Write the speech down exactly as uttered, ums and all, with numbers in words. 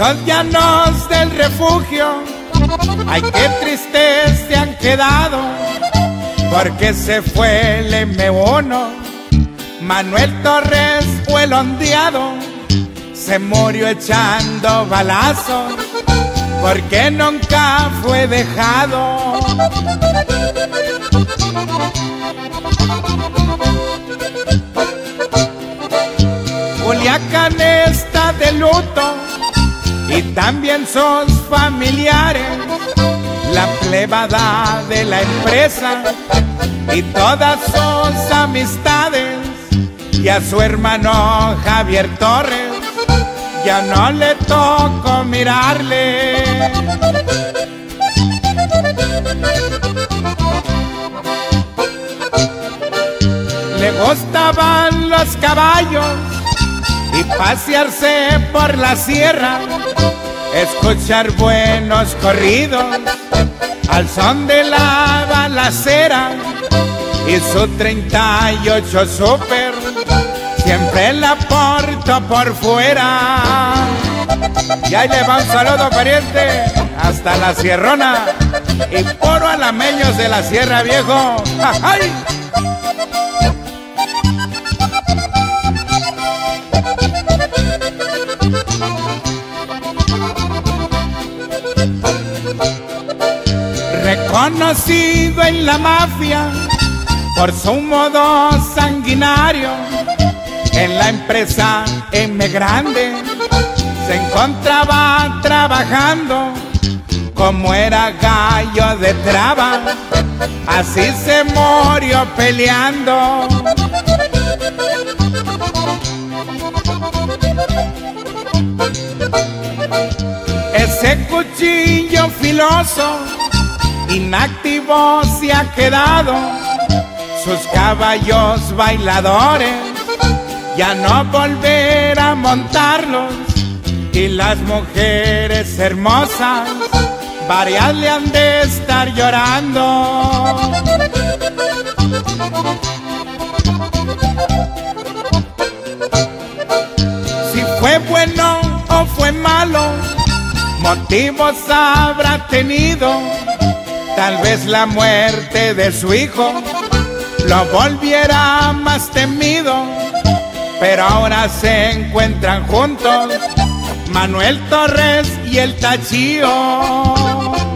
esos llanos del refugio, ay, qué tristes se han quedado, porque se fue el eme uno, Manuel Torres fue el ondeado, se murió echando balazos, porque nunca fue dejado. Culiacán está de luto y también sus familiares, la plebada de la empresa y todas sus amistades, y a su hermano Javier Torres ya no le tocó mirarle. Le gustaban los caballos y pasearse por la sierra, escuchar buenos corridos al son de la balacera, y su treinta y ocho Super siempre la portó por fuera. Y ahí le va un saludo, pariente, hasta la Sierrona y puro alameños de la Sierra, viejo. ¡Ay! Reconocido en la mafia por su modo sanguinario, en la empresa eme Grande se encontraba trabajando, como era gallo de traba, así se murió peleando. Ese cuchillo filoso inactivo se ha quedado, sus caballos bailadores ya no volver a montarlos, y las mujeres hermosas varias le han de estar llorando. Si fue bueno o fue malo, motivos habrá tenido, tal vez la muerte de su hijo lo volviera más temido, pero ahora se encuentran juntos Manuel Torres y el Tachío.